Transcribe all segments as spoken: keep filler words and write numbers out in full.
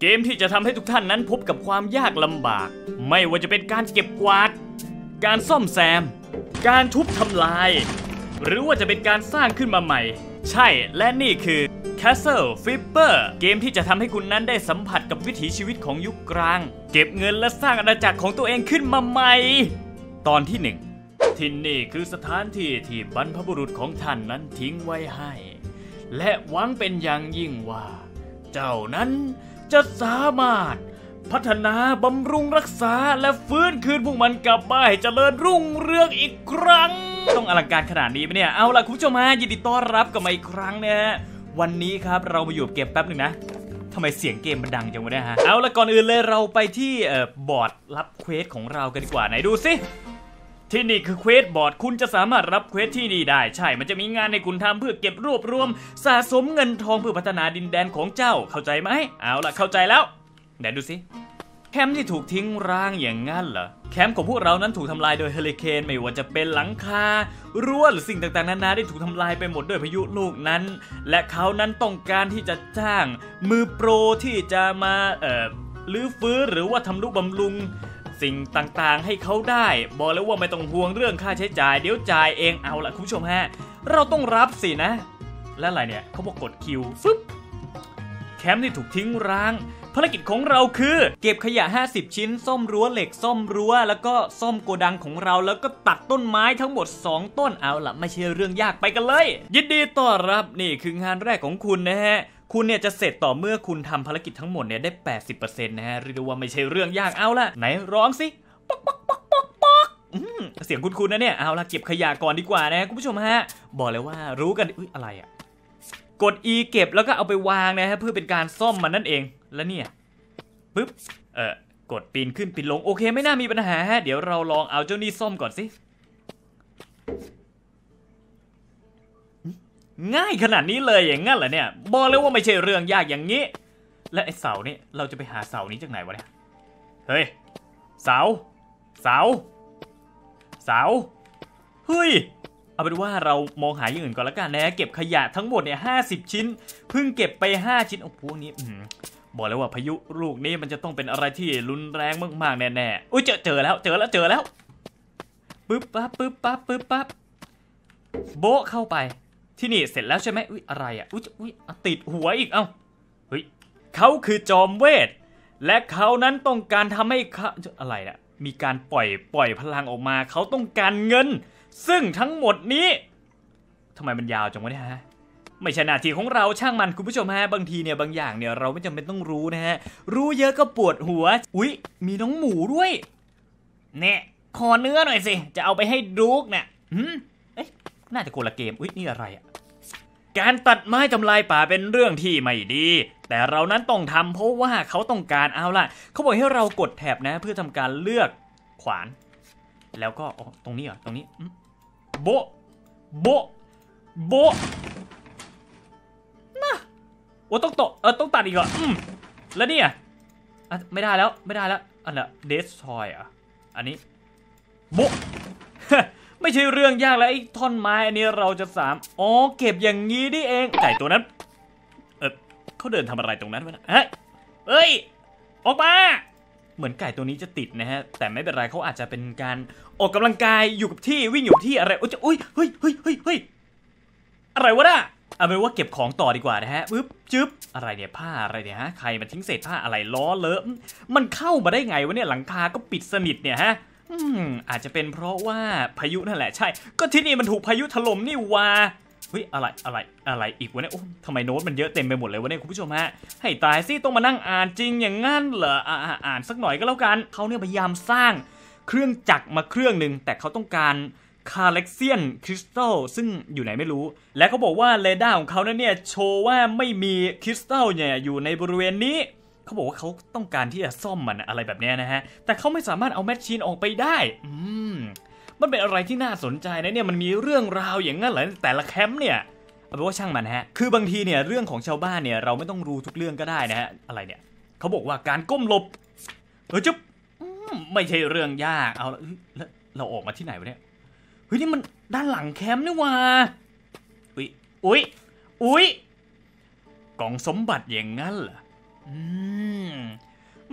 เกมที่จะทำให้ทุกท่านนั้นพบกับความยากลำบากไม่ว่าจะเป็นการเก็บกวาดการซ่อมแซมการทุบทำลายหรือว่าจะเป็นการสร้างขึ้นมาใหม่ใช่และนี่คือ Castle Flipper เกมที่จะทำให้คุณนั้นได้สัมผัสกับวิถีชีวิตของยุคกลางเก็บเงินและสร้างอาณาจักรของตัวเองขึ้นมาใหม่ตอนที่หนึ่งที่นี่คือสถานที่ที่บรรพบุรุษของท่านนั้นทิ้งไว้ให้และหวังเป็นอย่างยิ่งว่าเจ้านั้นจะสามารถพัฒนาบำรุงรักษาและฟื้นคืนพวกมันกลับมาให้เจริญรุ่งเรืองอีกครั้งต้องอลังการขนาดนี้ไหมเนี่ยเอาล่ะคุณผู้ชมฮะยินดีต้อนรับกลับมาอีกครั้งนะฮะวันนี้ครับเรามาอยู่เกมแป๊บหนึ่งนะทำไมเสียงเกมมันดังจังวะเนี่ยฮะเอาล่ะก่อนอื่นเลยเราไปที่เอ่อบอร์ดรับเควสของเรากันดีกว่าไหนดูสิที่นี่คือเควสบอร์ดคุณจะสามารถรับเควสที่นี่ได้ใช่มันจะมีงานให้คุณทำเพื่อเก็บรวบรวมสะสมเงินทองเพื่อพัฒนาดินแดนของเจ้าเข้าใจไหมเอาล่ะเข้าใจแล้วไหนดูสิแคมป์ที่ถูกทิ้งร้างอย่างงั้นเหรอแคมป์ของพวกเรานั้นถูกทำลายโดยเฮอริเคนไม่ว่าจะเป็นหลังคารั้วหรือสิ่งต่างๆนานาได้ถูกทำลายไปหมดด้วยพายุลูกนั้นและเขานั้นต้องการที่จะจ้างมือโปรที่จะมาเอ่อลื้อฟื้นหรือว่าทำนุบำรุงสิ่งต่างๆให้เขาได้บอกเลยว่าไม่ต้องห่วงเรื่องค่าใช้จ่ายเดี๋ยวจ่ายเองเอาล่ะคุณผู้ชมฮะเราต้องรับสินะและอะไรเนี่ยเขาบอกกดคิวฟึบแคมป์ที่ถูกทิ้งร้างภารกิจของเราคือเก็บขยะห้าสิบชิ้นซ่อมรั้วเหล็กซ่อมรั้วแล้วก็ซ่อมโกดังของเราแล้วก็ตัดต้นไม้ทั้งหมดสองต้นเอาล่ะไม่ใช่เรื่องยากไปกันเลยยินดีต้อนรับนี่คืองานแรกของคุณนะฮะคุณเนี่ยจะเสร็จต่อเมื่อคุณทำภารกิจทั้งหมดเนี่ยได้ แปดสิบเปอร์เซ็นต์ นะฮะเรียกว่าไม่ใช่เรื่องยากเอาล่ะไหนร้องสิป๊อกป๊อกป๊อกป๊อกป๊อกเสียงคุ้นๆนะเนี่ยเอาล่ะเก็บขยะก่อนดีกว่านะคุณผู้ชมฮะบอกเลยว่ารู้กันอุ๊ยอะไรอ่ะกด E เก็บแล้วก็เอาไปวางนะฮะเพื่อเป็นการซ่อมมันนั่นเองแล้วเนี่ยปึ๊บเออกดปีนขึ้นปีนลงโอเคไม่น่ามีปัญหาฮะเดี๋ยวเราลองเอาเจ้านี่ซ่อมก่อนสิง่ายขนาดนี้เลยอย่างงั้นเหรอเนี่ยบอกเลยว่าไม่ใช่เรื่องยากอย่างนี้และไอ้เสานี่เราจะไปหาเสานี้จากไหนวะเนี่ยเฮ้ยเสาเสาเสาเฮ้ยเอาเป็นว่าเรามองหาอย่างอื่นก่อนละกันนะเก็บขยะทั้งหมดเนี่ยห้าสิบชิ้นเพิ่งเก็บไปห้าชิ้นโอ้พวกนี้บอกเลยว่าพายุลูกนี้มันจะต้องเป็นอะไรที่รุนแรงมากๆแน่ๆอุ้ยเจอเจอแล้วเจอแล้วเจอแล้วปึ๊บปั๊บปึ๊บปั๊บปึ๊บปั๊บโบ๊ะเข้าไปที่นี่เสร็จแล้วใช่ไหมอุ้ยอะไรอ่ะอุ้ยอุ้ยติดหัวอีกเอ้าเฮ้ยเขาคือจอมเวทและเขานั้นต้องการทำให้เขาอะไรน่ะมีการปล่อยปล่อยพลังออกมาเขาต้องการเงินซึ่งทั้งหมดนี้ทำไมมันยาวจังวะเนี่ยฮะไม่ใช่หน้าที่ของเราช่างมันคุณผู้ชมฮะบางทีเนี่ยบางอย่างเนี่ยเราไม่จำเป็นต้องรู้นะฮะรู้เยอะก็ปวดหัวอุ๊ยมีน้องหมูด้วยเนี่ยขอเนื้อหน่อยสิจะเอาไปให้ดูกเนี่ยหืมเอ๊ะน่าจะคนละเกมอุ๊ยนี่อะไรอ่ะการตัดไม้ทำลายป่าเป็นเรื่องที่ไม่ดีแต่เรานั้นต้องทำเพราะว่าเขาต้องการเอาล่ะเขาบอกให้เรากดแท็บนะเพื่อทำการเลือกขวานแล้วก็อ๋อตรงนี้เหรอตรงนี้โบโบโบนะโอ้ต้องโตเออต้องตัดอีกเหรออืมแล้วเนี่ยอ่ะไม่ได้แล้วไม่ได้แล้วอันน่ะเดสทอยอ่ะอันนี้โบไม่ใช่เรื่องยากแล้วไอ้ท่อนไม้อันนี้เราจะสามอ๋อเก็บอย่างงี้นี่เองไก่ตัวนั้นเออเขาเดินทำอะไรตรงนั้นวะเฮ้ยเฮ้ยออกมาเหมือนไก่ตัวนี้จะติดนะฮะแต่ไม่เป็นไรเขาอาจจะเป็นการออกกำลังกายอยู่กับที่วิ่งอยู่ที่อะไรโอ้ยอุ้ยเฮ้ยเฮ้ยเฮ้ยเฮ้ยอะไรวะน่ะเอาเป็นว่าเก็บของต่อดีกว่านะฮะปึ๊บจึ๊บอะไรเนี่ยผ้าอะไรเนี่ยฮะใครมาทิ้งเศษผ้าอะไรล้อเลอะมันเข้ามาได้ไงวะเนี่ยหลังคาก็ปิดสนิทเนี่ยฮะอืมอาจจะเป็นเพราะว่าพายุนั่นแหละใช่ก็ที่นี่มันถูกพายุถล่มนี่วาเฮ้ยอะไรอะไรอะไรอีกวะเนี่ยโอ้ทำไมโน้ตมันเยอะเต็มไปหมดเลยวะเนี่ยคุณผู้ชมฮะให้ตายสิต้องมานั่งอ่านจริงอย่างงั้นเหรออ่าอ่านสักหน่อยก็แล้วกันเขาเนี่ยพยายามสร้างเครื่องจักรมาเครื่องหนึ่งแต่เขาต้องการคาเล็กเซียนคริสตัลซึ่งอยู่ไหนไม่รู้และเขาบอกว่าเรดาร์ของเขาเนี่ยโชว์ว่าไม่มีคริสตัลเนี่ยอยู่ในบริเวณนี้เขาบอกว่าเขาต้องการที่จะซ่อมมันอะไรแบบนี้นะฮะแต่เขาไม่สามารถเอาแมชชีนออกไปได้อืมมันเป็นอะไรที่น่าสนใจนะเนี่ยมันมีเรื่องราวอย่างนั้นเหรอแต่ละแคมป์เนี่ยเอาเป็นว่าช่างมันฮะคือบางทีเนี่ยเรื่องของชาวบ้านเนี่ยเราไม่ต้องรู้ทุกเรื่องก็ได้นะฮะอะไรเนี่ยเขาบอกว่าการก้มหลบเออจุ๊บไม่ใช่เรื่องยากเอาแล้วเราออกมาที่ไหนวะเนี่ยเฮ้ยนี่มันด้านหลังแคมป์นี่ว่าอุ้ยอุ้ยอุ้ยกล่องสมบัติอย่างงั้นเหรออืม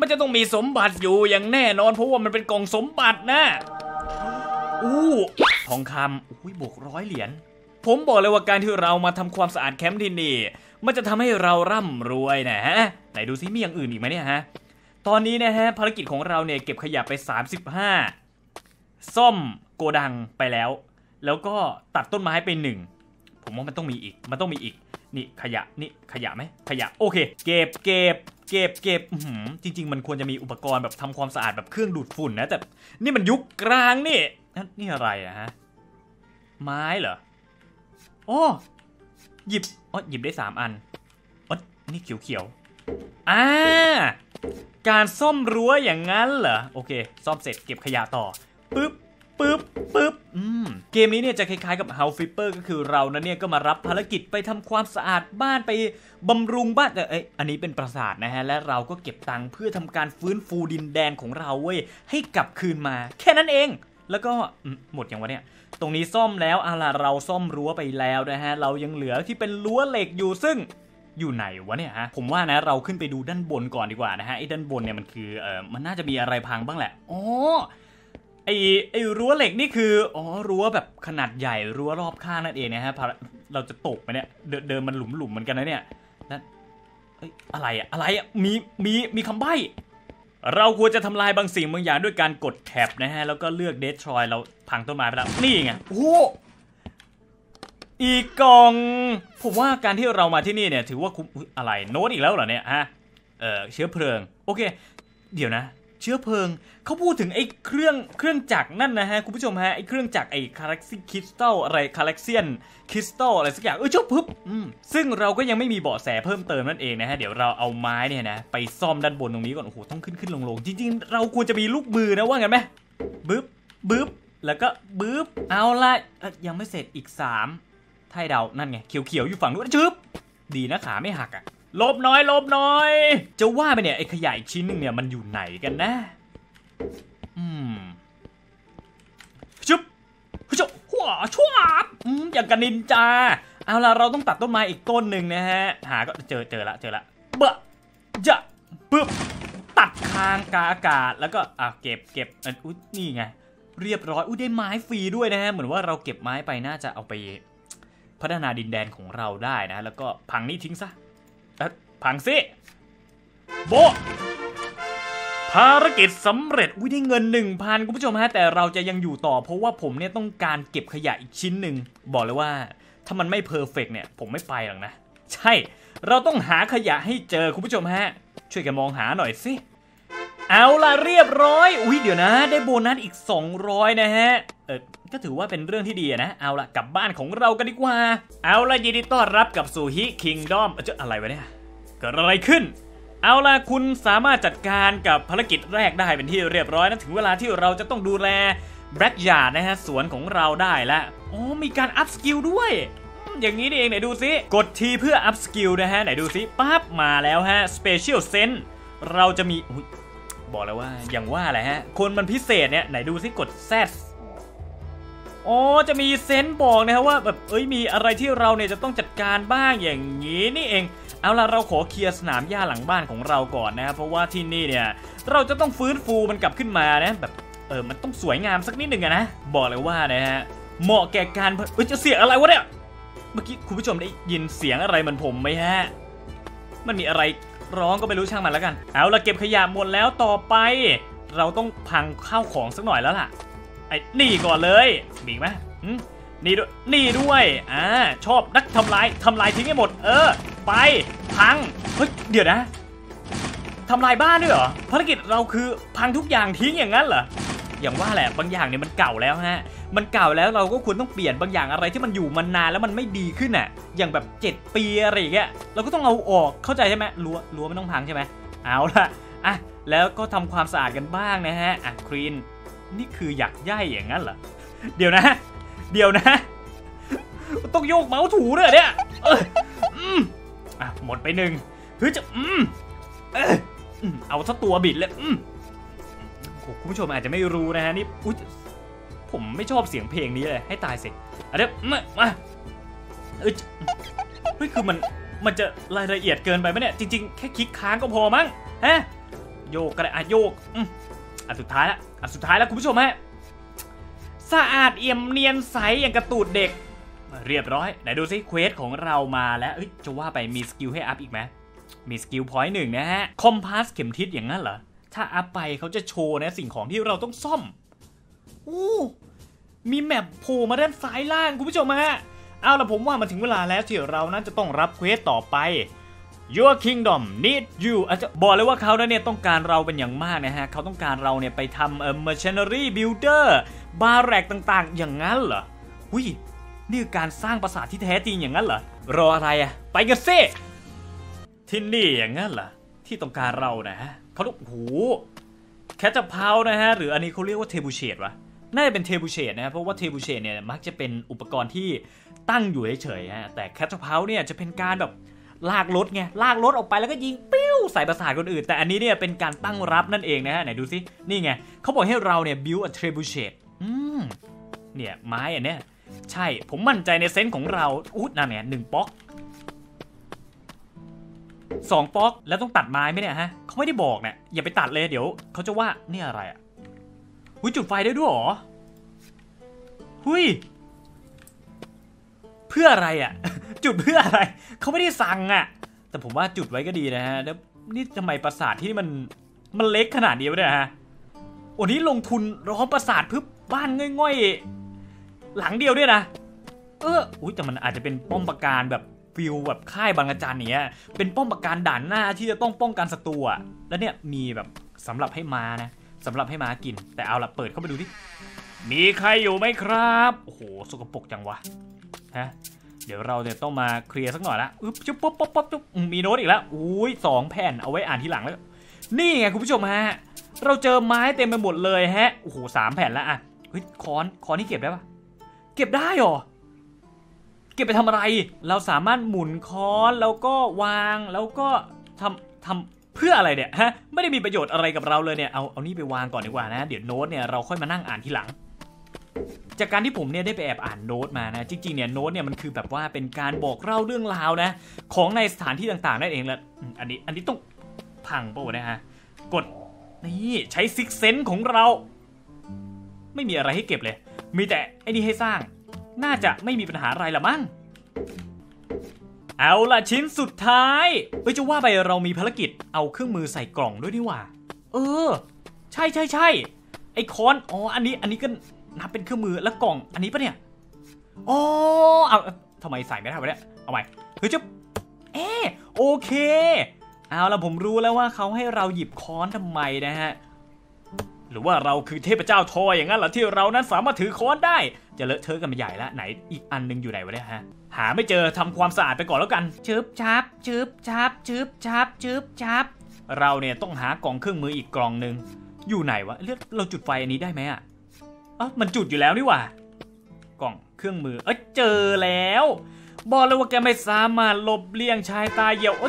จะต้องมีสมบัติอยู่อย่างแน่นอนเพราะว่ามันเป็นกล่องสมบัตินะอู้ทองคำอุ้ยบวกร้อยเหรียญผมบอกเลยว่าการที่เรามาทำความสะอาดแคมป์ที่นี่มันจะทำให้เราร่ำรวยนะฮะไหนดูซิมีอย่างอื่นอีกไหมเนี่ยฮะตอนนี้นะฮะภารกิจของเราเนี่ยเก็บขยะไปสามสิบห้าซ่อมโกดังไปแล้วแล้วก็ตัดต้นไม้ไปหนึ่งผมว่ามันต้องมีอีกมันต้องมีอีกนี่ขยะนี่ขยะไหมขยะโอเคเก็บเก็บเก็บเก็บจริงๆมันควรจะมีอุปกรณ์แบบทำความสะอาดแบบเครื่องดูดฝุ่นนะแต่นี่มันยุคกลางนี่นี่อะไรอะฮะไม้เหรอโอ้หยิบอ๋อหยิบได้สามอันอ๋อนี่เขียวๆอ่าการซ่อมรั้วอย่างนั้นเหรอโอเคซ่อมเสร็จเก็บขยะต่อปึ๊บปึ๊บปึ๊บอืมเกมนี้เนี่ยจะคล้ายๆกับ House Flipper ก็คือเรานั้นเนี่ยก็มารับภารกิจไปทำความสะอาดบ้านไปบำรุงบ้านแต่เอ้ยอันนี้เป็นปราสาทนะฮะและเราก็เก็บตังค์เพื่อทำการฟื้นฟูดินแดนของเราเว้ยให้กลับคืนมาแค่นั้นเองแล้วก็หมดอย่างวะเนี่ยตรงนี้ซ่อมแล้วอะล่ะเราซ่อมรั้วไปแล้วนะฮะเรายังเหลือที่เป็นรั้วเหล็กอยู่ซึ่งอยู่ไหนวะเนี่ยฮะผมว่านะเราขึ้นไปดูด้านบนก่อนดีกว่านะฮะไอ้ด้านบนเนี่ยมันคือเออมันน่าจะมีอะไรพังบ้างแหละอ๋อไอ้ไอ้รั้วเหล็กนี่คืออ๋อรั้วแบบขนาดใหญ่รั้วรอบข้างนั่นเองนะฮะเราจะตกไปเนี่ยเดิมมันหลุมหลุมเหมือนกันนะเนี่ยนั่นเอ้ยอะไรอะอะไรอะมีมีมีคำใบ้เราควรจะทำลายบางสิ่งบางอย่างด้วยการกดแท็บนะฮะแล้วก็เลือกเดสทรอยเราพังต้นไม้ไปแล้วนี่ไงโอ้อีกกล่องผมว่าการที่เรามาที่นี่เนี่ยถือว่าคุ้มอะไรโน้ตอีกแล้วเหรอเนี่ยฮะเออเชื้อเพลิงโอเคเดี๋ยวนะเชื้อเพลิงเขาพูดถึงไอ้เครื่องเครื่องจักรนั่นนะฮะคุณผู้ชมฮะไอ้เครื่องจักรไอ้คาแล็กซี่คริสตัลอะไรคาแล็กเซียนคริสตัลอะไรสักอย่างเออชุบปึ๊บซึ่งเราก็ยังไม่มีเบาะแสเพิ่มเติมนั่นเองนะฮะเดี๋ยวเราเอาไม้เนี่ยนะไปซ่อมด้านบนตรงนี้ก่อนโอ้โหต้องขึ้นขึ้นลงลงจริงๆเราควรจะมีลูกมือนะว่างั้นไหมปึ๊บปึ๊บแล้วก็ปึ๊บเอาละยังไม่เสร็จอีกสามไทยเดานั่นไงเขียวๆอยู่ฝั่งนู้นชึบดีนะขาไม่หักอะลบน้อยลบน้อยจะว่าไปเนี่ยไอ้ขยะอีกชิ้นนึงเนี่ยมันอยู่ไหนกันนะอืมชุบชุบหัวชั่วอืมอย่างกับนินจาเอาล่ะเราต้องตัดต้นไม้อีกต้นหนึ่งนะฮะหาก็เจอเจอละเจอละเบะจะปึ๊บตัดคางกาอากาศแล้วก็อ่ะเก็บเก็บอุ้ยนี่ไงเรียบร้อยอุ้ยได้ไม้ฟรีด้วยนะฮะเหมือนว่าเราเก็บไม้ไปน่าจะเอาไปพัฒนาดินแดนของเราได้นะแล้วก็พังนี่ทิ้งซะพังสิโบภารกิจสำเร็จอุ้ยได้เงิน หนึ่งพัน คุณผู้ชมฮะแต่เราจะยังอยู่ต่อเพราะว่าผมเนี่ยต้องการเก็บขยะอีกชิ้นหนึ่งบอกเลยว่าถ้ามันไม่เพอร์เฟกต์เนี่ยผมไม่ไปหรอกนะใช่เราต้องหาขยะให้เจอคุณผู้ชมฮะช่วยกันมองหาหน่อยสิเอาล่ะเรียบร้อยอุ้ยเดี๋ยวนะได้โบนัสอีกสองร้อยนะฮะเออก็ถือว่าเป็นเรื่องที่ดีนะเอาล่ะกลับบ้านของเรากันดีกว่าเอาล่ะยินดีต้อนรับกับสู่ฮิคิงดอมเจออะไรวะเนี่ยเกิดอะไรขึ้นเอาล่ะคุณสามารถจัดการกับภารกิจแรกได้เป็นที่เรียบร้อยนะถึงเวลาที่เราจะต้องดูแลแบล็กยาร์ดนะฮะสวนของเราได้แล้วอ๋อมีการอัพสกิลด้วยอย่างนี้นี่เองไหนดูซิกดทีเพื่ออัพสกิลนะฮะไหนดูซิปั๊บมาแล้วฮะสเปเชียลเซนส์เราจะมีบอกแล้วว่าอย่างว่าแหละฮะคนมันพิเศษเนี่ยไหนดูซิกด Z อ๋อจะมีเซนส์บอกนะฮะว่าแบบเอ้ยมีอะไรที่เราเนี่ยจะต้องจัดการบ้างอย่างนี้นี่เองเอาล่ะเราขอเคลียร์สนามหญ้าหลังบ้านของเราก่อนนะครับเพราะว่าที่นี่เนี่ยเราจะต้องฟื้นฟูมันกลับขึ้นมานะแบบเออมันต้องสวยงามสักนิดหนึ่งนะบอกเลยว่านะฮะเหมาะแก่การเอ้ยจะเสียงอะไรวะเนี่ยเมื่อกี้คุณผู้ชมได้ยินเสียงอะไรเหมือนผมไหมฮะมันมีอะไรร้องก็ไม่รู้ช่างมันแล้วกันเอาล่ะเก็บขยะหมดแล้วต่อไปเราต้องพังข้าวของสักหน่อยแล้วล่ะไอ้นี่ก่อนเลยมีไหมนี่ด้วยนี่ด้วยอ่าชอบนักทำลายทำลายทิ้งให้หมดเออไปพังเฮ้ยเดี๋ยวนะทำลายบ้านด้วยเหรอภารกิจเราคือพังทุกอย่างทิ้งอย่างนั้นเหรออย่างว่าแหละบางอย่างเนี่ยมันเก่าแล้วฮะมันเก่าแล้วเราก็ควรต้องเปลี่ยนบางอย่างอะไรที่มันอยู่มานานแล้วมันไม่ดีขึ้นอ่ะอย่างแบบเจ็ดปีอะไรอย่างเงี้ยเราก็ต้องเอาออกเข้าใจใช่ไหมรั้วรั้วไม่ต้องพังใช่ไหมเอาล่ะอ่ะแล้วก็ทำความสะอาดกันบ้างนะฮะอ่ะคลีนนี่คืออยากย่ายอย่างนั้นเหรอเดี๋ยวนะเดี๋ยวนะต้องโยกเมาส์ถูด้วยเนี่ยเอออืมอ่ะหมดไปหนึ่งเฮ้ยจะอืมเออเอาซะตัวบิดเลยอืมคุณผู้ชมอาจจะไม่รู้นะฮะนี่อุ๊ยผมไม่ชอบเสียงเพลงนี้เลยให้ตายสิอ่ะเดี๋ยวมามาเอ้ยเฮ้ยคือมันมันจะรายละเอียดเกินไปไหมเนี่ยจริงๆแค่คลิกค้างก็พอมั้งฮะโยกก็ได้อ่ะโยกอืมอันสุดท้ายละอันสุดท้ายแล้วคุณผู้ชมฮะสะอาดเอี่ยมเนียนใสอย่างกระตูดเด็กเรียบร้อยไหนดูซิเควสของเรามาแล้วเอ้ยจะว่าไปมีสกิลให้อัพอีกไหมมีสกิลพอยต์หนึ่งนะฮะคอมพาสเข็มทิศอย่างนั้นเหรอถ้าอัพไปเขาจะโชว์นะสิ่งของที่เราต้องซ่อมอู้มีแมปโผล่มาด้านซ้ายล่างคุณผู้ชมฮะเอาล่ะผมว่ามาถึงเวลาแล้วที่เรานั้นจะต้องรับเควสต่อไป Your Kingdom need you อาจจะบอกเลยว่าเขาเนี่ยต้องการเราเป็นอย่างมากนะฮะเขาต้องการเราเนี่ยไปทำเอ่อ Machinery Builder บาร์แรกต่างๆอย่างนั้นเหรอหุ้ยนี่คือการสร้างปราสาทที่แท้จริงอย่างนั้นเหรอรออะไรอะไปกันซิที่นี่อย่างนั้นเหรอที่ต้องการเรานะฮะเขาต้องโอ้โหแคทเพานะฮะหรืออันนี้เขาเรียกว่าเทบูเชตวะน่าจะเป็นเทบูเชตนะเพราะว่าเทบูเชตเนี่ยมักจะเป็นอุปกรณ์ที่ตั้งอยู่เฉยๆฮะแต่แคทเพาเนี่ยจะเป็นการแบบลากรถไงลากรถออกไปแล้วก็ยิงปิ้วใส่ปราสาทคนอื่นแต่อันนี้เนี่ยเป็นการตั้งรับนั่นเองนะฮะไหนดูซินี่ไงเขาบอกให้เราเนี่ย build a trebuchet อืมเนี่ยไม้อันเนี้ยใช่ผมมั่นใจในเซนส์ของเราอุ๊ยนั่นเนี่ยหนึ่งป๊อกสองป๊อกแล้วต้องตัดไม้ไหมเนี่ยฮะเขาไม่ได้บอกเนี่ยอย่าไปตัดเลยเดี๋ยวเขาจะว่านี่อะไรอ่ะหุ้ยจุดไฟได้ด้วยหรอหุ้ยเพื่ออะไรอ่ะ จุดเพื่ออะไรเขาไม่ได้สั่งอ่ะแต่ผมว่าจุดไว้ก็ดีนะฮะแล้วนี่ทำไมปราสาทที่มันมันเล็กขนาดนี้วะเนี่ยฮะโอ้นี้ลงทุนร้อมปราสาทเพื่อบ้านง่อยๆหลังเดียวด้วยนะเอออุ้ยแต่มันอาจจะเป็นป้อมปราการแบบฟิลแบบค่ายบางอาจารย์เนี้ยเป็นป้อมปราการด่านหน้าที่จะต้องป้องกันศัตรูอ่ะแล้วเนี่ยมีแบบสำหรับให้ม้านะสำหรับให้ม้ากินแต่เอาละเปิดเข้าไปดูดิมีใครอยู่ไหมครับโอ้โหสกปรกจังวะฮะเดี๋ยวเราเนี่ยต้องมาเคลียร์สักหน่อยละอึ๊บจุ๊บปุ๊บปุ๊บปุ๊บปุ๊บมีโน้ตอีกแล้วอุ้ยสองแผ่นเอาไว้อ่านทีหลังแล้วนี่ไงคุณผู้ชมฮะเราเจอไม้เต็มไปหมดเลยฮะโอ้โหสามแผ่นแล้วอ่ะเฮ้ยค้อนค้อนนี่เก็บได้ปะเก็บได้หรอเก็บไปทำอะไรเราสามารถหมุนค้อนแล้วก็วางแล้วก็ทำทำเพื่ออะไรเนี่ยฮะไม่ได้มีประโยชน์อะไรกับเราเลยเนี่ยเอาเอานี่ไปวางก่อนดีกว่านะเดี๋ยวโน้ตเนี่ยเราค่อยมานั่งอ่านทีหลังจากการที่ผมเนี่ยได้ไปแอบอ่านโน้ตมานะจริงๆเนี่ยโน้ตเนี่ยมันคือแบบว่าเป็นการบอกเล่าเรื่องราวนะของในสถานที่ต่างๆนั่นเองแหละอันนี้อันนี้ต้องพังป่ะนะฮะกดนี่ใช้ซิกเซนส์ของเราไม่มีอะไรให้เก็บเลยมีแต่ไอ้นี่ให้สร้างน่าจะไม่มีปัญหาอะไรละมั้งเอาล่ะชิ้นสุดท้ายเฮ้ยจะว่าไปเรามีภารกิจเอาเครื่องมือใส่กล่องด้วยนี่หว่าเออใช่ใช่ใช่ไอ้ค้อนอ๋ออันนี้อันนี้ก็นับเป็นเครื่องมือแล้วกล่องอันนี้ปะเนี่ยอ๋อเอาทำไมใส่ไม่ได้วะเนี่ยเอาใหม่เฮ้ยจะเออโอเคเอาล่ะผมรู้แล้วว่าเขาให้เราหยิบค้อนทำไมนะฮะหรือว่าเราคือเทพเจ้าทอยอย่างนั้นเหรอที่เรานั้นสามารถถือค้อนได้จะเลอะเทอะกันไปใหญ่แล้วไหนอีกอันนึงอยู่ไหนวะเนี่ยฮะหาไม่เจอทำความสะอาดไปก่อนแล้วกันชืบชับชืบชับชืบชับชืบชับเราเนี่ยต้องหากล่องเครื่องมืออีกกล่องนึงอยู่ไหนวะเลือกเราจุดไฟอันนี้ได้ไหมอ่ะอ๋อมันจุดอยู่แล้วนี่หว่ากล่องเครื่องมือเอ้ยเจอแล้วบอกเลยว่าแกไม่สามารถหลบเลี่ยงชายตาเหี่ยว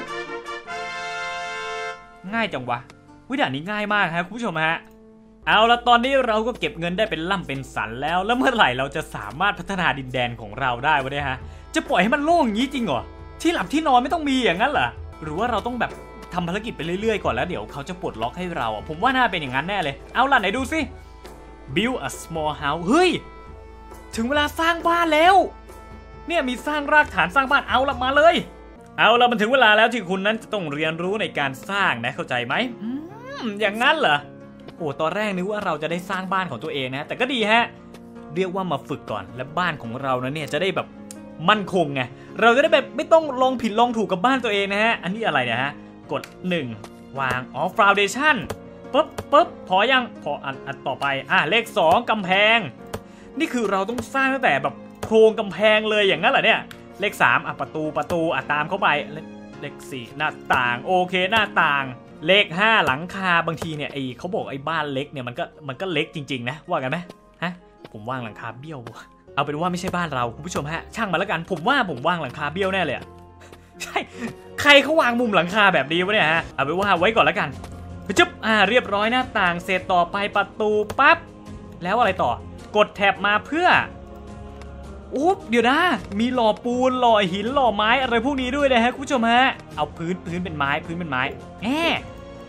ง่ายจังวะวิธีนี้ง่ายมากครับคุณผู้ชมฮะเอาละตอนนี้เราก็เก็บเงินได้เป็นล่ำเป็นสันแล้วแล้วเมื่อไหร่เราจะสามารถพัฒนาดินแดนของเราได้วะเนี่ยฮะจะปล่อยให้มันโล่งอย่างนี้จริงเหรอที่หลับที่นอนไม่ต้องมีอย่างนั้นเหรอหรือว่าเราต้องแบบทำภารกิจไปเรื่อยๆก่อนแล้วเดี๋ยวเขาจะปลดล็อกให้เราผมว่าน่าเป็นอย่างนั้นแน่เลยเอาล่ะไหนดูสิ build a small house เฮ้ยถึงเวลาสร้างบ้านแล้วเนี่ยมีสร้างรากฐานสร้างบ้านเอาละมาเลยเอาละมันถึงเวลาแล้วที่คุณนั้นจะต้องเรียนรู้ในการสร้างนะเข้าใจไหมอืมอย่างนั้นเหรอโอ้ตอนแรกนึกว่าเราจะได้สร้างบ้านของตัวเองนะแต่ก็ดีฮะเรียกว่ามาฝึกก่อนและบ้านของเรานะเนี่ยจะได้แบบมั่นคงไงเราจะได้แบบไม่ต้องลองผิดลองถูกกับบ้านตัวเองนะฮะอันนี้อะไรเนี่ยฮะกดหนึ่งวางอ๋อ foundation ปุ๊บปุ๊บพอยังพออันอันต่อไปอ่ะเลขสองกำแพงนี่คือเราต้องสร้างตั้งแต่แบบโครงกำแพงเลยอย่างนั้นเหรอเนี่ยเลขสามอ่ะประตูประตูอ่ะตามเข้าไปเลขสี่หน้าต่างโอเคหน้าต่างเลขห้าหลังคาบางทีเนี่ยไอเขาบอกไอ้บ้านเล็กเนี่ยมันก็มันก็เล็กจริงๆนะว่ากันไหมฮะผมวางหลังคาเบี้ยวเอาเป็นว่าไม่ใช่บ้านเราคุณผู้ชมฮะช่างมาแล้วกันผมว่าผมวางหลังคาเบี้ยวแน่เลยใช่ใครเขาวางมุมหลังคาแบบนี้วะเนี่ยฮะเอาเป็นว่าไว้ก่อนแล้วกันจึ๊บอ่าเรียบร้อยหน้าต่างเสร็จต่อไปประตูปั๊บแล้วอะไรต่อกดแท็บมาเพื่อโอ้เดี๋ยวนะมีหล่อปูนหล่อหินหล่อไม้อะไรพวกนี้ด้วยนะฮะคุณผู้ชมฮะเอาพื้นพื้นเป็นไม้พื้นเป็นไม้แหม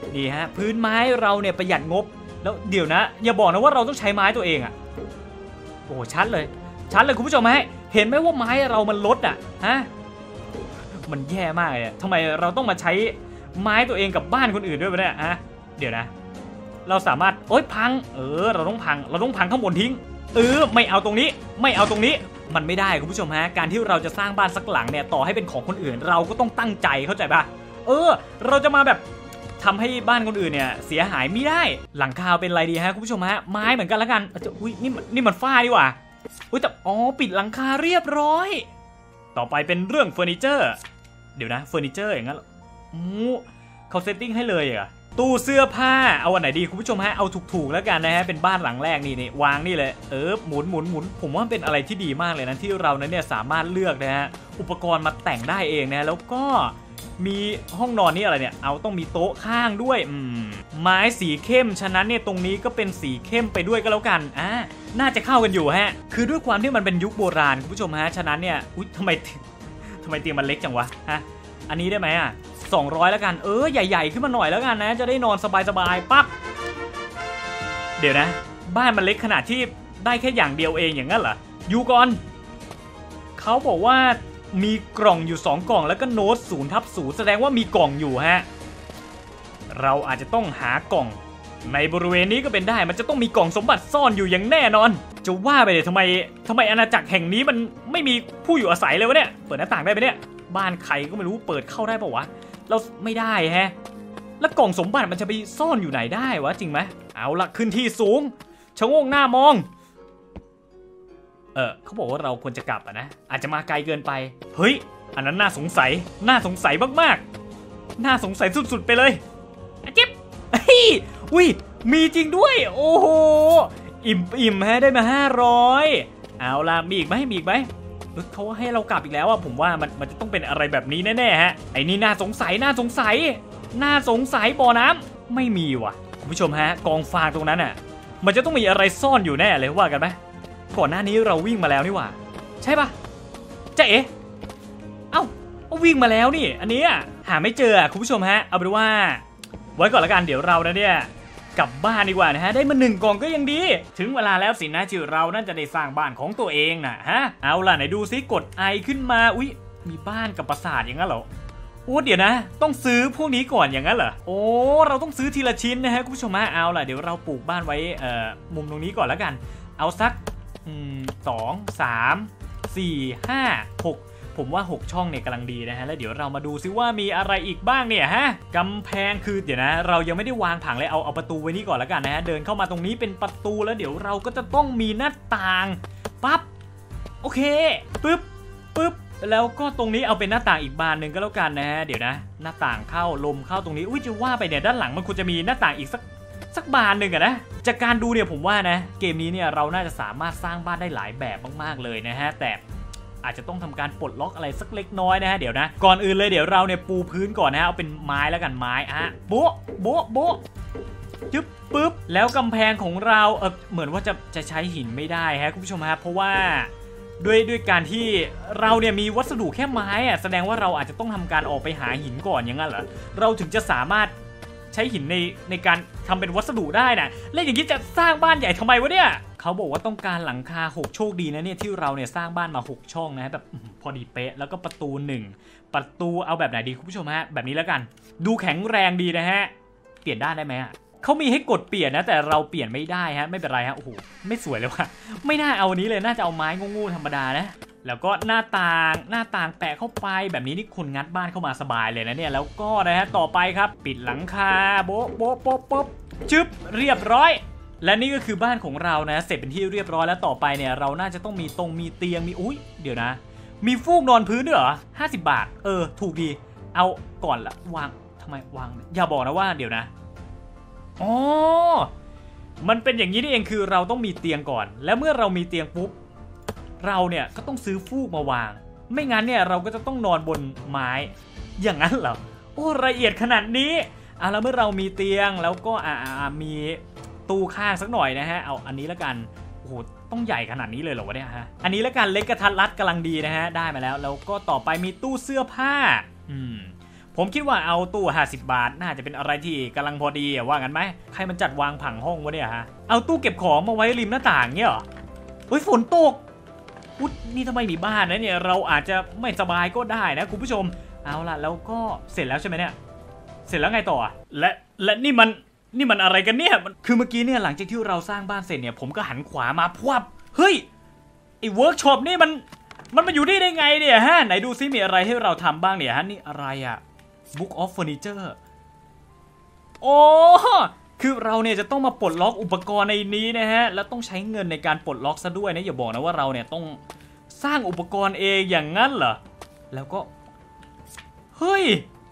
นี่ฮะพื้นไม้เราเนี่ยประหยัดงบแล้วเดี๋ยวนะอย่าบอกนะว่าเราต้องใช้ไม้ตัวเองอะโอ้ชัดเลยชัดเลยคุณผู้ชมฮะเห็นไหมว่าไม้เรามันลดอะฮะมันแย่มากเลยทำไมเราต้องมาใช้ไม้ตัวเองกับบ้านคนอื่นด้วยวะเนี่ยฮะเดี๋ยวนะเราสามารถโอ๊ยพังเออเราต้องพังเราต้องพังข้างบนทิ้งเออไม่เอาตรงนี้ไม่เอาตรงนี้มันไม่ได้คุณผู้ชมฮะการที่เราจะสร้างบ้านสักหลังเนี่ยต่อให้เป็นของคนอื่นเราก็ต้องตั้งใจเข้าใจป่ะเออเราจะมาแบบทำให้บ้านคนอื่นเนี่ยเสียหายไม่ได้หลังคาเป็นอะไรดีฮะคุณผู้ชมฮะไม้เหมือนกันแล้วกันจะอุ้ยนี่นี่มันฝ้าดีกว่าอุ้ยแต่อ๋อปิดหลังคาเรียบร้อยต่อไปเป็นเรื่องเฟอร์นิเจอร์เดี๋ยวนะเฟอร์นิเจอร์อย่างนั้นโอ้เขาเซตติ้งให้เลยอ่ะตู้เสื้อผ้าเอาอันไหนดีคุณผู้ชมฮะเอาถูกๆแล้วกันนะฮะเป็นบ้านหลังแรกนี่นี่วางนี่เลยเออหมุนหมุนหมุนผมว่าเป็นอะไรที่ดีมากเลยนะที่เรานั้นเนี่ยสามารถเลือกนะฮะอุปกรณ์มาแต่งได้เองนะแล้วก็มีห้องนอนนี่อะไรเนี่ยเอาต้องมีโต๊ะข้างด้วยอืมไม้สีเข้มฉะนั้นเนี่ยตรงนี้ก็เป็นสีเข้มไปด้วยก็แล้วกันอ่าน่าจะเข้ากันอยู่ฮะคือด้วยความที่มันเป็นยุคโบราณคุณผู้ชมฮะฉะนั้นเนี่ยอุ๊ยทำไมทำไมเตียงมันเล็กจังวะฮะอันนี้ได้ไหมอ่ะสองร้อยแล้วกันเออใหญ่ๆขึ้นมาหน่อยแล้วกันนะจะได้นอนสบายๆปั๊บเดี๋ยวนะบ้านมันเล็กขนาดที่ได้แค่อย่างเดียวเองอย่างนั้นเหรออยู่ก่อนเขาบอกว่ามีกล่องอยู่สองกล่องแล้วก็โน้ตศูนย์ทับศูนย์แสดงว่ามีกล่องอยู่ฮะเราอาจจะต้องหากล่องในบริเวณนี้ก็เป็นได้มันจะต้องมีกล่องสมบัติซ่อนอยู่อย่างแน่นอนจะว่าไปเลยทำไมทำไมอาณาจักรแห่งนี้มันไม่มีผู้อยู่อาศัยเลยวะเนี่ยเปิดหน้าต่างได้ไหมเนี่ยบ้านใครก็ไม่รู้เปิดเข้าได้ปะวะเราไม่ได้แฮะแล้วกล่องสมบัติมันจะไปซ่อนอยู่ไหนได้วะจริงไหมเอาละขึ้นที่สูงชะโงกหน้ามองเออเขาบอกว่าเราควรจะกลับอ่ะนะอาจจะมาไกลเกินไปเฮ้ยอันนั้นน่าสงสัยน่าสงสัยมากๆน่าสงสัยสุดๆไปเลยอะจิ๊บเฮ้ยอุ้ยมีจริงด้วยโอ้โหอิ่มอิ่มฮะได้มาห้าร้อยเอาละมีอีกไหมมีอีกไหมเขาให้เรากลับอีกแล้วอ่ะผมว่ามันมันจะต้องเป็นอะไรแบบนี้แน่ๆฮะไอ้นี่น่าสงสัยน่าสงสัยน่าสงสัยบ่อน้ำไม่มีว่ะคุณผู้ชมฮะกองฟางตรงนั้นอ่ะมันจะต้องมีอะไรซ่อนอยู่แน่เลยว่ากันไหมก่อนหน้านี้เราวิ่งมาแล้วนี่หว่าใช่ปะเจ๊เอ้าวิ่งมาแล้วนี่อันนี้หาไม่เจอคุณผู้ชมฮะเอาเป็นว่าไว้ก่อนละกันเดี๋ยวเรานะเนี่ยกลับบ้านดีกว่านะฮะได้มาหนึ่งกล่องก็ยังดีถึงเวลาแล้วสินะที่เรานั่นจะได้สร้างบ้านของตัวเองนะฮะเอาล่ะไหนดูซิกดไอขึ้นมาอุ๊ยมีบ้านกับปราสาทอย่างนั้นเหรอโอ้เดี๋ยวนะต้องซื้อพวกนี้ก่อนอย่างนั้นเหรอโอ้เราต้องซื้อทีละชิ้นนะฮะคุณผู้ชมฮะเอาล่ะเดี๋ยวเราปลูกบ้านไว้เอ่อมุมตรงนี้ก่อนแล้วกันเอาสักสองสามสี่ห้าหกผมว่าหกช่องเนี่ยกำลังดีนะฮะแล้วเดี๋ยวเรามาดูซิว่ามีอะไรอีกบ้างเนี่ยฮะกำแพงคือเดี๋ยวนะเรายังไม่ได้วางผังเลยเอาเอาประตูไว้นี่ก่อนแล้วกันนะฮะเดินเข้ามาตรงนี้เป็นประตูแล้วเดี๋ยวเราก็จะต้องมีหน้าต่างปั๊บโอเคปึ๊บปึ๊บแล้วก็ตรงนี้เอาเป็นหน้าต่างอีกบานหนึ่งก็แล้วกันนะฮะเดี๋ยวนะหน้าต่างเข้าลมเข้าตรงนี้อุ้ยจะว่าไปเนี่ยด้านหลังมันควรจะมีหน้าต่างอีกสักสักบานหนึ่งอะนะจากการดูเนี่ยผมว่านะเกมนี้เนี่ยเราน่าจะสามารถสร้างบ้านได้หลายแบบมากๆเลยนะฮะแต่อาจจะต้องทำการปลดล็อกอะไรสักเล็กน้อยนะฮะเดี๋ยวนะก่อนอื่นเลยเดี๋ยวเราเนี่ยปูพื้นก่อนนะฮะเอาเป็นไม้แล้วกันไม้อะโบ๊ะโบ๊ะโบ๊ะจึ๊บปึ๊บแล้วกำแพงของเราเออเหมือนว่าจะจะใช้หินไม่ได้ฮะคุณผู้ชมฮะเพราะว่าด้วยด้วยการที่เราเนี่ยมีวัสดุแค่ไม้อะแสดงว่าเราอาจจะต้องทำการออกไปหาหินก่อนอย่างนั้นเหรอเราถึงจะสามารถใช้หินในในการทำเป็นวัสดุได้นะและอย่างนี้จะสร้างบ้านใหญ่ทำไมวะเนี่ยเขาบอกว่าต้องการหลังคาหกโชคดีนะเนี่ยที่เราเนี่ยสร้างบ้านมาหกช่องนะแบบพอดีเป๊ะแล้วก็ประตูหนึ่งประตูเอาแบบไหนดีคุณผู้ชมฮะแบบนี้แล้วกันดูแข็งแรงดีนะฮะเปลี่ยนด้านได้ไหมอะเขามีให้กดเปลี่ยนนะแต่เราเปลี่ยนไม่ได้ฮะไม่เป็นไรฮะโอ้โหไม่สวยเลยว่ะไม่น่าเอาอันนี้เลยน่าจะเอาไม้งูๆธรรมดานะแล้วก็หน้าต่างหน้าต่างแปะเข้าไปแบบนี้นี่คนงัดบ้านเข้ามาสบายเลยนะเนี่ยแล้วก็นะฮะต่อไปครับปิดหลังคาโบ๊ะโบ๊ะโบ๊ะโบ๊ะจึ๊บเรียบร้อยและนี่ก็คือบ้านของเรานะเสร็จเป็นที่เรียบร้อยแล้วต่อไปเนี่ยเราน่าจะต้องมีตรงมีเตียงมีอุ้ยเดี๋ยวนะมีฟูกนอนพื้นด้วยเหรอห้าสิบบาทเออถูกดีเอาก่อนละวางทำไมวางอย่าบอกนะว่าเดี๋ยวนะอ๋อมันเป็นอย่างนี้นี่เองคือเราต้องมีเตียงก่อนและเมื่อเรามีเตียงปุ๊บเราเนี่ยก็ต้องซื้อฟูกมาวางไม่งั้นเนี่ยเราก็จะต้องนอนบนไม้อย่างนั้นเหรอโอ้ละเอียดขนาดนี้อ่ะแล้วเมื่อเรามีเตียงแล้วก็อ่ามีตู้ข้างสักหน่อยนะฮะเอาอันนี้แล้วกันโอ้โหต้องใหญ่ขนาดนี้เลยเหรอวะเนี่ยฮะอันนี้แล้วกันเล็กกระทัดรัดกำลังดีนะฮะได้มาแล้วแล้วก็ต่อไปมีตู้เสื้อผ้าอืมผมคิดว่าเอาตู้ห้าสิบบาทน่าจะเป็นอะไรที่กำลังพอดีว่างั้นไหมใครมันจัดวางผังห้องวะเนี่ยฮะเอาตู้เก็บของมาไว้ริมหน้าต่างเนี่ยเหรอเฮ้ยฝนตกอุ๊ยนี่ทำไมมีบ้านนะเนี่ยเราอาจจะไม่สบายก็ได้นะคุณผู้ชมเอาล่ะแล้วก็เสร็จแล้วใช่ไหมเนี่ยเสร็จแล้วไงต่อและและนี่มันนี่มันอะไรกันเนี่ยคือเมื่อกี้เนี่ยหลังจากที่เราสร้างบ้านเสร็จเนี่ยผมก็หันขวามาพวับเฮ้ยไอ้เวิร์กช็อปนี่มันมันมาอยู่นี่ได้ไงเนี่ยฮะไหนดูซิมีอะไรให้เราทำบ้างเนี่ยฮะนี่อะไรอะ Book of Furniture โอ้คือเราเนี่ยจะต้องมาปลดล็อกอุปกรณ์ในนี้นะฮะแล้วต้องใช้เงินในการปลดล็อกซะด้วยนะอย่าบอกนะว่าเราเนี่ยต้องสร้างอุปกรณ์เองอย่างนั้นเหรอแล้วก็เฮ้ย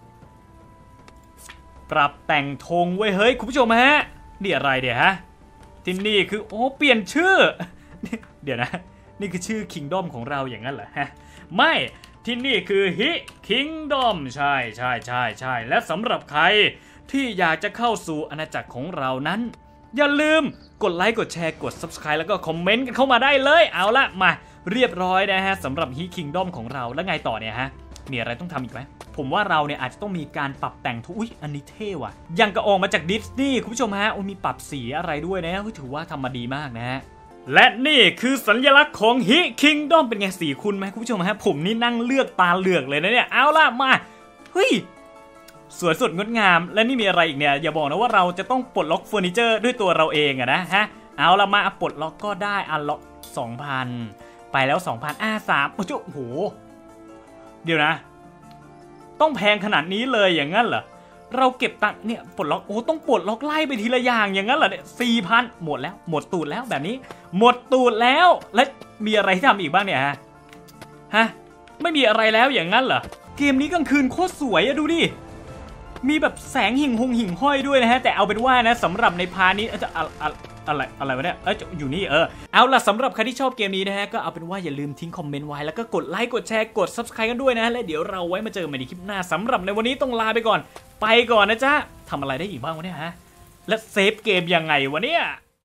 ปรับแต่งธงไว้เฮ้ยคุณผู้ชมฮะนี่อะไรเดี๋ยวฮะที่นี่คือโอ้เปลี่ยนชื่อเดี๋ยวนะนี่คือชื่อ Kingdom ของเราอย่างนั้นเหรอฮะไม่ที่นี่คือฮิ Kingdom ใช่ใช่ใช่ใช่และสำหรับใครที่อยากจะเข้าสู่อาณาจักรของเรานั้นอย่าลืมกดไลค์กดแชร์กด Subscribe แล้วก็คอมเมนต์กันเข้ามาได้เลยเอาละมาเรียบร้อยนะฮะสำหรับฮิ Kingdom ของเราแล้วไงต่อเนี่ยฮะมีอะไรต้องทำอีกไหมผมว่าเราเนี่ยอาจจะต้องมีการปรับแต่งทุกอุ๊ยอันนี้เท่ว่ะยังกระออกมาจากดิสนีย์คุณผู้ชมฮะมีปรับสีอะไรด้วยนะถือว่าทำมาดีมากนะฮะและนี่คือสัญลักษณ์ของฮิ Kingdom เป็นไงสีคุณไหมคุณผู้ชมฮะผมนี่นั่งเลือกตาเหลือกเลยนะเนี่ยเอาล่ะมาเฮ้ยสวยสดงดงามและนี่มีอะไรอีกเนี่ยอย่าบอกนะว่าเราจะต้องปลดล็อกเฟอร์นิเจอร์ด้วยตัวเราเองอะนะฮะเอาละมาปลดล็อกก็ได้อันล็อก สองพัน ไปแล้ว สองพัน อ่าสามโอ้โหเดี๋ยวนะต้องแพงขนาดนี้เลยอย่างนั้นเหรอเราเก็บตังค์เนี่ยปลดล็อกโอ้ต้องปลดล็อกไล่ไปทีละอย่างอย่างนั้นเหรอเนี่ย สี่พัน หมดแล้วหมดตูดแล้วแบบนี้หมดตูดแล้วและมีอะไรที่ทำอีกบ้างเนี่ยฮะฮะไม่มีอะไรแล้วอย่างนั้นเหรอเกมนี้กลางคืนโคตรสวยอะดูดิมีแบบแสงหิ่งหงหิ่งห้อยด้วยนะฮะแต่เอาเป็นว่านะสำหรับในพาร์ทนี้จะอะไรอะไรวะเนี่ยเอออยู่นี่เออเอาล่ะสำหรับใครที่ชอบเกมนี้นะฮะก็เอาเป็นว่าอย่าลืมทิ้งคอมเมนต์ไว้แล้วก็กดไลค์กดแชร์กด Subscribe กันด้วยนะและเดี๋ยวเราไว้มาเจอกันในคลิปหน้าสำหรับในวันนี้ต้องลาไปก่อนไปก่อนนะจ๊ะทำอะไรได้อีกบ้างวะเนี่ยฮะและเซฟเกมยังไงวะเนี่ย